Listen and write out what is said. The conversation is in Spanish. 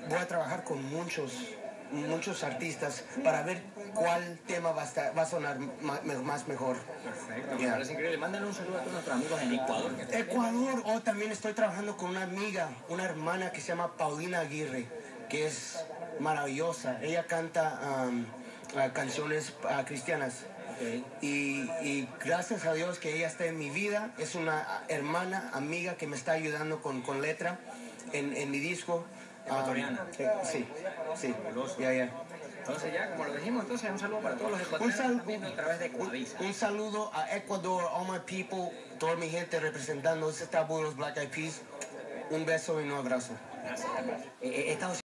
voy a trabajar con muchos artistas para ver cuál tema va a sonar más mejor. Perfecto, me parece increíble. Mándale un saludo a todos nuestros amigos en Ecuador. Ecuador, también estoy trabajando con una amiga, una hermana que se llama Paulina Aguirre, que es maravillosa. Ella canta canciones cristianas. Okay. Y gracias a Dios que ella está en mi vida. Es una hermana, amiga que me está ayudando con letra en mi disco. Ecuatoriana. Sí. Ya. Entonces ya, como lo dijimos, entonces un saludo para todos los ecuatorianos viendo a través de Ecuavisa. Un saludo a Ecuador, all my people, toda mi gente representando. Este está los Black Eyed Peas. Un beso y un abrazo. Gracias.